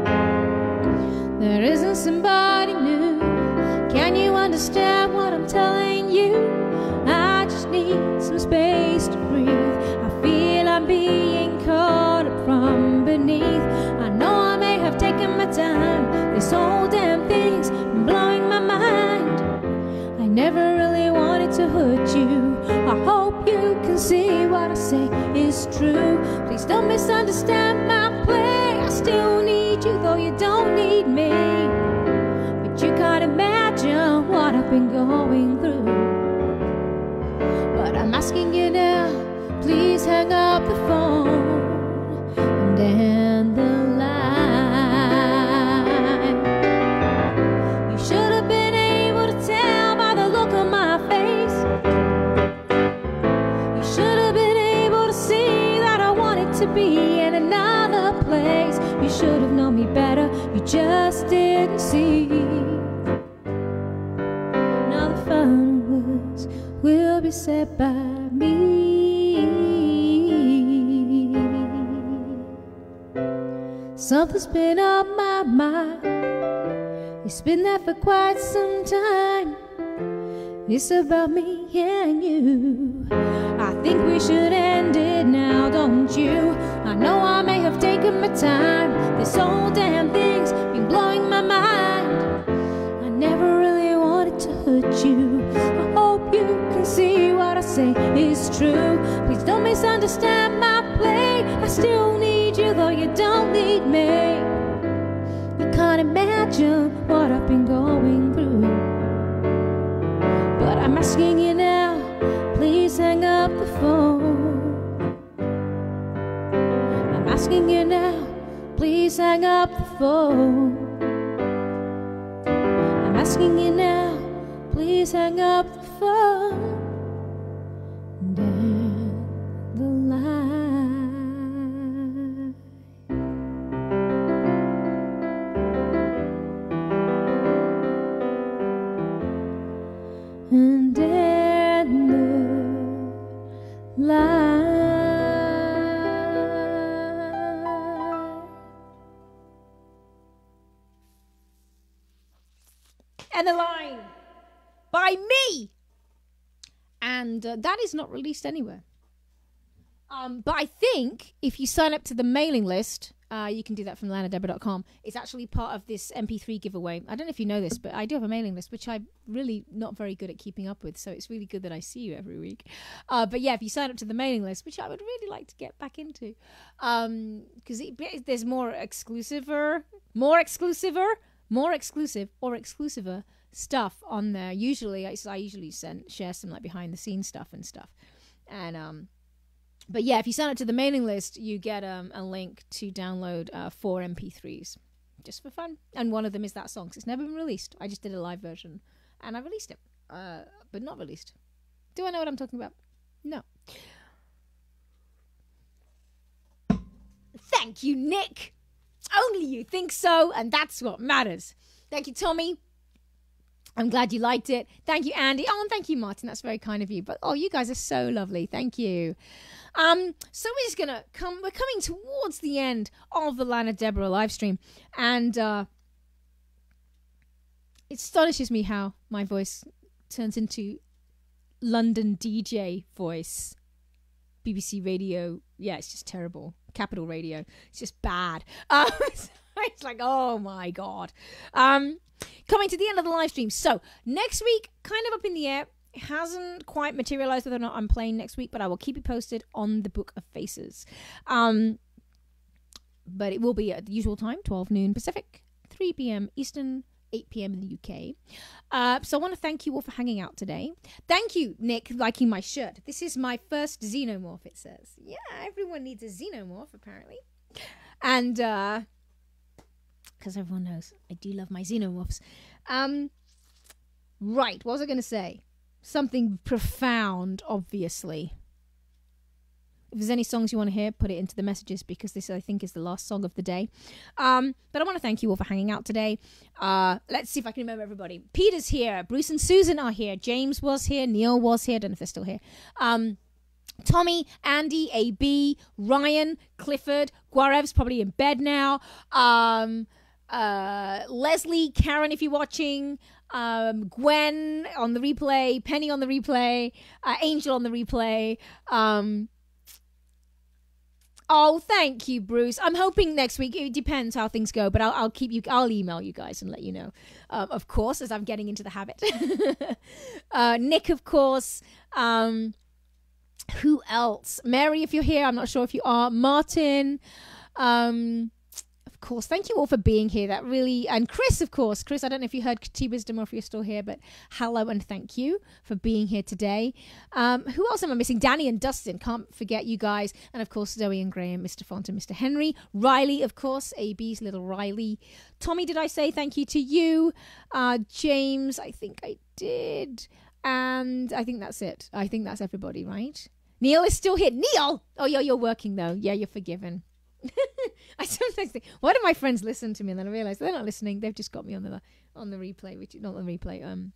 There isn't somebody new. Can you understand what I'm telling taken my time. This whole damn thing's been blowing my mind. I never really wanted to hurt you. I hope you can see what I say is true. Please don't misunderstand my play. I still need you, though you don't need me. But you can't imagine what I've been going through. But I'm asking you now, please hang up the phone and end the line. You should have been able to tell by the look on my face. You should have been able to see that I wanted to be in another place. You should have known me better, you just didn't see. Now the final words will be said by me. Something's been on my mind. It's been there for quite some time. It's about me and you. I think we should end it now, don't you? I know I may have taken my time. This whole damn thing's been blowing my mind. I never really wanted to hurt you. I hope you can see what I say is true. Please don't misunderstand my play. I still need you, though you don't need me. You can't imagine what I've been going through. But I'm asking you now, please hang up the phone. I'm asking you now, please hang up the phone. I'm asking you now, please hang up the phone and end the line. And end the line. And the line by me. And uh, that is not released anywhere. Um, but I think if you sign up to the mailing list, uh, you can do that from land of deborah dot com. It's actually part of this M P three giveaway. I don't know if you know this, but I do have a mailing list, which I'm really not very good at keeping up with. So it's really good that I see you every week. Uh, but yeah, if you sign up to the mailing list, which I would really like to get back into, um, because there's more exclusiver, more exclusiver, more exclusive or exclusiver stuff on there. Usually, I, I usually send share some like behind the scenes stuff and stuff, and um. But yeah, if you sign up to the mailing list, you get um, a link to download uh, four M P threes, just for fun. And one of them is that song, 'cause it's never been released. I just did a live version, and I released it, uh, but not released. Do I know what I'm talking about? No. Thank you, Nick. Only you think so, and that's what matters. Thank you, Tommy. I'm glad you liked it. Thank you, Andy. Oh, and thank you, Martin. That's very kind of you. But oh, you guys are so lovely. Thank you. Um, so we're just gonna come. We're coming towards the end of the Land of Deborah live stream, and uh, it astonishes me how my voice turns into London D J voice, B B C Radio. Yeah, it's just terrible. Capital Radio. It's just bad. Um, it's like, oh my god. Um. Coming to the end of the live stream. So, next week, kind of up in the air. It hasn't quite materialized whether or not I'm playing next week, but I will keep you posted on the Book of Faces. Um, but it will be at the usual time, twelve noon Pacific, three p.m. Eastern, eight p.m. in the U K. Uh, so I want to thank you all for hanging out today. Thank you, Nick, liking my shirt. This is my first xenomorph, it says. Yeah, everyone needs a xenomorph, apparently. And, uh... because everyone knows I do love my xenomorphs. Um, right, what was I going to say? Something profound, obviously. If there's any songs you want to hear, put it into the messages, because this, I think, is the last song of the day. Um, but I want to thank you all for hanging out today. Uh, let's see if I can remember everybody. Peter's here. Bruce and Susan are here. James was here. Neil was here. I don't know if they're still here. Um, Tommy, Andy, A B, Ryan, Clifford, Guarev's probably in bed now. Um... Uh, Leslie, Karen, if you're watching, um, Gwen on the replay, Penny on the replay, uh, Angel on the replay, um, Oh, thank you, Bruce. I'm hoping next week. It depends how things go, but I'll, I'll keep you. I'll email you guys and let you know. Um, of course, as I'm getting into the habit. uh, Nick, of course. Um, who else? Mary, if you're here, I'm not sure if you are. Martin. Um, of course, thank you all for being here. That really, and Chris, of course. Chris, I don't know if you heard T Wisdom or if you're still here, but hello and thank you for being here today. Um, who else am I missing? Danny and Dustin, can't forget you guys. And of course, Zoe and Graham, Mister Font and Mister Henry. Riley, of course, A B's little Riley. Tommy, did I say thank you to you? Uh, James, I think I did. And I think that's it. I think that's everybody, right? Neil is still here. Neil! Oh, yeah, you're working though. Yeah, you're forgiven. I sometimes think, why do my friends listen to me? And then I realize they're not listening. They've just got me on the on the replay, which not on the replay. Um,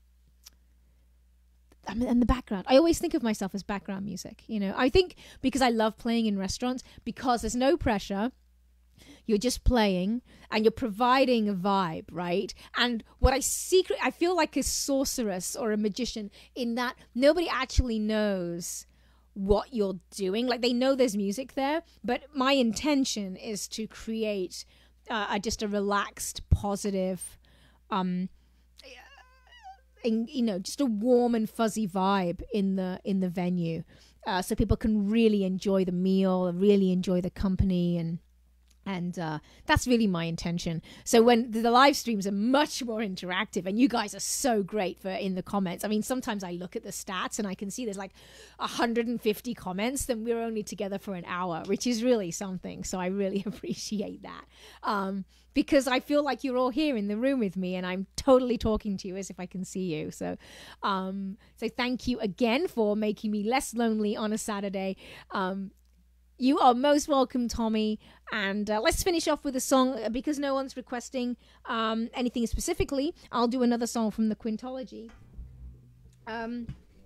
I'm in the background. I always think of myself as background music. You know, I think because I love playing in restaurants because there's no pressure. You're just playing and you're providing a vibe, right? And what I secret, I feel like a sorceress or a magician in that nobody actually knows what you're doing. Like they know there's music there, but my intention is to create uh, a, just a relaxed, positive, um, in, you know, just a warm and fuzzy vibe in the in the venue, uh, so people can really enjoy the meal, really enjoy the company, and. And uh, that's really my intention. So when the live streams are much more interactive, and you guys are so great for in the comments. I mean, sometimes I look at the stats and I can see there's like one hundred fifty comments, then we're only together for an hour, which is really something. So I really appreciate that. Um, because I feel like you're all here in the room with me and I'm totally talking to you as if I can see you. So, um, so thank you again for making me less lonely on a Saturday. Um, You are most welcome, Tommy. And uh, let's finish off with a song. Because no one's requesting um, anything specifically, I'll do another song from the Quintology. Um,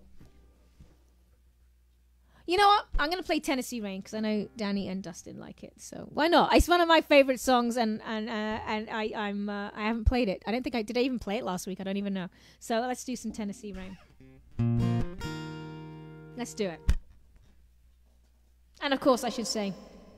you know what? I'm going to play Tennessee Rain because I know Danny and Dustin like it. So why not? It's one of my favorite songs, and and uh, and I I'm uh, I haven't played it. I don't think I did. I even play it last week. I don't even know. So let's do some Tennessee Rain. Let's do it. And of course, I should say,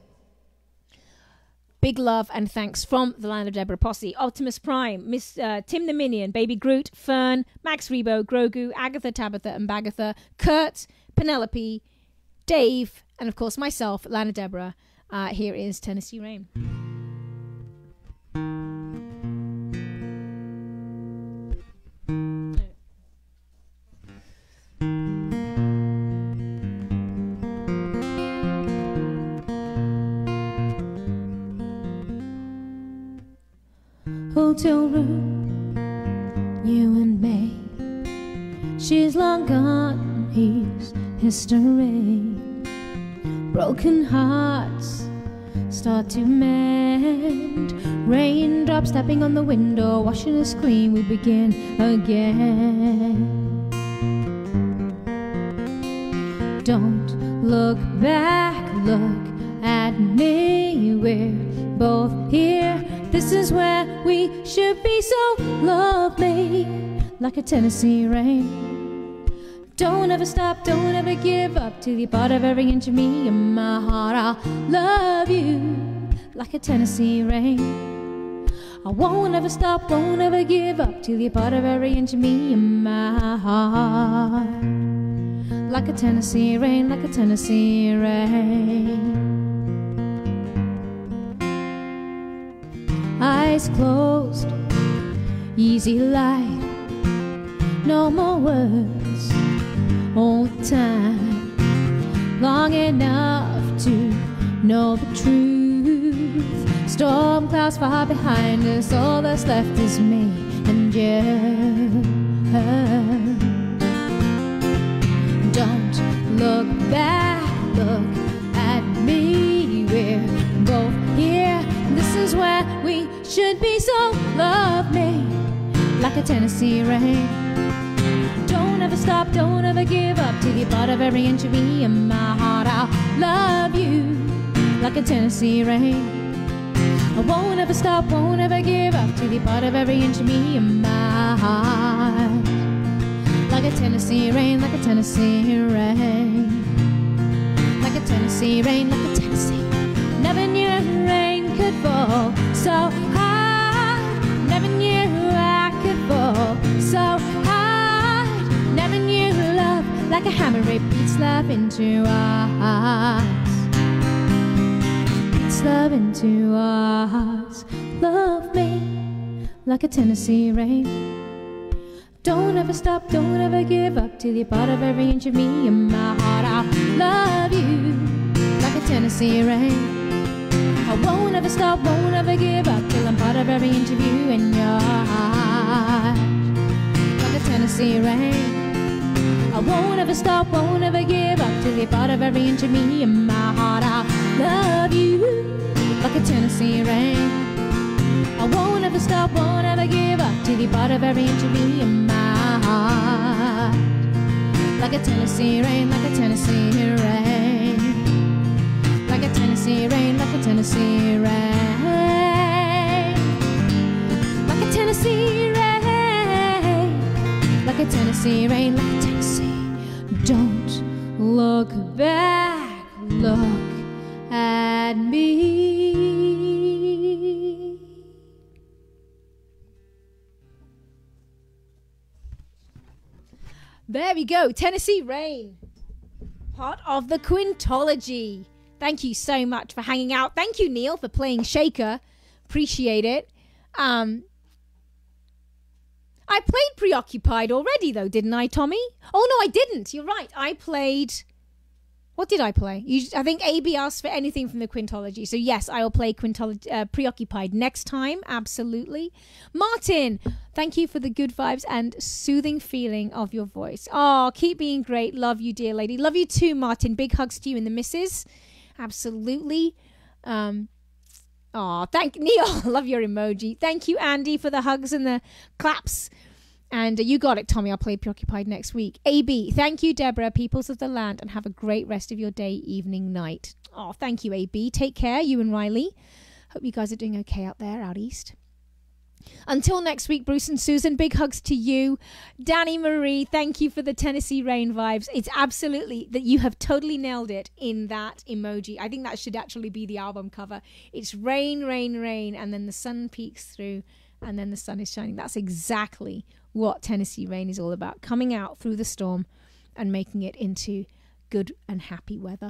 big love and thanks from the Land of Deborah posse, Optimus Prime, Miss uh, Tim the Minion, Baby Groot, Fern, Max Rebo, Grogu, Agatha, Tabitha, and Bagatha, Kurt, Penelope, Dave, and of course myself, Land of Deborah. Uh, here is Tennessee Rain. Hotel room, you and me. She's long gone, he's history. Broken hearts start to mend. Raindrops tapping on the window, washing us clean, we begin again. Don't look back, look at me, we're both here. This is where we should be, so love me like a Tennessee rain. Don't ever stop, don't ever give up till you're part of every inch of me. In my heart, I'll love you like a Tennessee rain. I won't ever stop, won't ever give up till you're part of every inch of me. In my heart, like a Tennessee rain, like a Tennessee rain. Eyes closed, easy light, no more words, hold time, long enough to know the truth. Storm clouds far behind us, all that's left is me and you. Don't look back, look at me, we're both here. This is where we should be, so love me like a Tennessee rain. Don't ever stop, don't ever give up till you're part of every inch of me. In my heart, I'll love you like a Tennessee rain. I won't ever stop, won't ever give up till you're part of every inch of me. In my heart, like a Tennessee rain, like a Tennessee rain, like a Tennessee rain, like a Tennessee, never knew rain could fall so hard. Never knew I could fall so hard. Never knew love like a hammer, it beats love into our hearts. Beats love into our hearts. Love me like a Tennessee rain. Don't ever stop, don't ever give up till you're part of every inch of me and my heart. I'll love you like a Tennessee rain. I won't ever stop, won't ever give up till I'm part of every inch of you and your heart. Like a Tennessee rain. I won't ever stop, won't ever give up till you're part of every inch of me and my heart. I'll love you like a Tennessee rain. I won't ever stop, won't ever give up till you're part of every inch of me and my heart. Like a Tennessee rain, like a Tennessee rain. Like a Tennessee rain, like a Tennessee rain. Like a Tennessee rain. Like a Tennessee rain, like a Tennessee. Don't look back, look at me. There we go, Tennessee Rain, part of the Quintology. Thank you so much for hanging out. Thank you, Neil, for playing Shaker. Appreciate it. Um, I played Preoccupied already, though, didn't I, Tommy? Oh, no, I didn't. You're right. I played... What did I play? You, I think A B asked for anything from the Quintology. So, yes, I will play Quintology, uh, Preoccupied next time. Absolutely. Martin, thank you for the good vibes and soothing feeling of your voice. Oh, keep being great. Love you, dear lady. Love you too, Martin. Big hugs to you and the missus. Absolutely. Um, oh, thank Neil. Love your emoji. Thank you, Andy, for the hugs and the claps. And uh, you got it, Tommy. I'll play Preoccupied next week. A B, thank you, Deborah, peoples of the land, and have a great rest of your day, evening, night. Oh, thank you, A B. Take care, you and Riley. Hope you guys are doing okay out there, out east. Until next week, Bruce and Susan, big hugs to you. Danny Marie, thank you for the Tennessee Rain vibes. It's absolutely that you have totally nailed it in that emoji. I think that should actually be the album cover. It's rain, rain, rain, and then the sun peeks through, and then the sun is shining. That's exactly what Tennessee Rain is all about. Coming out through the storm and making it into good and happy weather.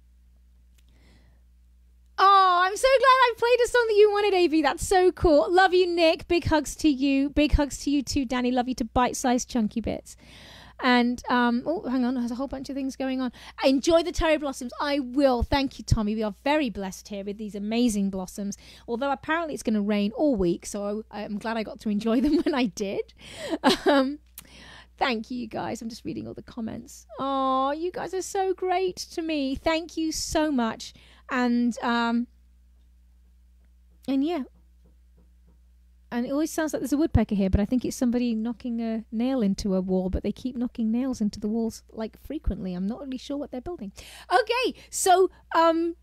Oh, I'm so glad I played a song that you wanted, A B. That's so cool. Love you, Nick. Big hugs to you. Big hugs to you too, Danny. Love you to bite-sized chunky bits. And, um, oh, hang on. There's a whole bunch of things going on. Enjoy the cherry blossoms. I will. Thank you, Tommy. We are very blessed here with these amazing blossoms. Although apparently it's going to rain all week. So I, I'm glad I got to enjoy them when I did. Um, thank you, you guys. I'm just reading all the comments. Oh, you guys are so great to me. Thank you so much. And, um, and yeah. And it always sounds like there's a woodpecker here, but I think it's somebody knocking a nail into a wall, but they keep knocking nails into the walls, like, frequently. I'm not really sure what they're building. Okay, so, um...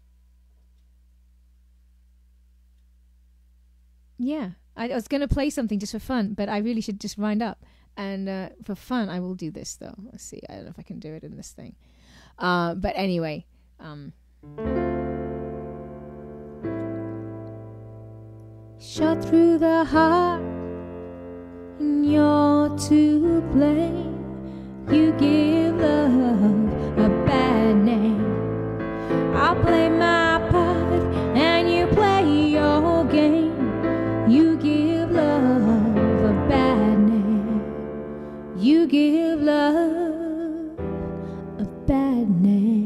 yeah, I, I was going to play something just for fun, but I really should just wind up. And uh, for fun, I will do this, though. Let's see, I don't know if I can do it in this thing. Uh, but anyway, um... shot through the heart, and you're to blame. You give love a bad name. I'll play my part, and you play your game. You give love a bad name. You give love a bad name.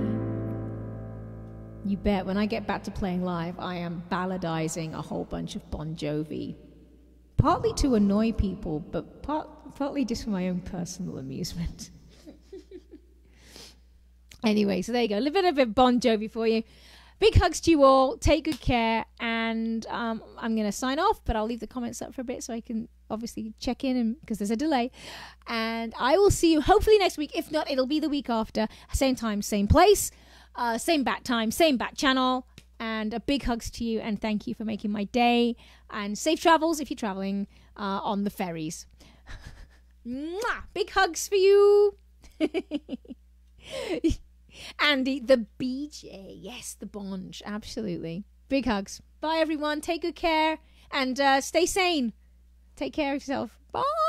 You bet when I get back to playing live, I am balladizing a whole bunch of Bon Jovi. Partly to annoy people, but part, partly just for my own personal amusement. Anyway, so there you go. A little bit of a Bon Jovi for you. Big hugs to you all. Take good care. And um, I'm going to sign off, but I'll leave the comments up for a bit so I can obviously check in and because there's a delay. And I will see you hopefully next week. If not, it'll be the week after. Same time, same place. Uh, same bat time, same bat channel, and a big hugs to you, and thank you for making my day, and safe travels if you're traveling uh, on the ferries. Mwah! Big hugs for you. Andy, the B J. Yes, the Bonge. Absolutely. Big hugs. Bye, everyone. Take good care and uh, stay sane. Take care of yourself. Bye.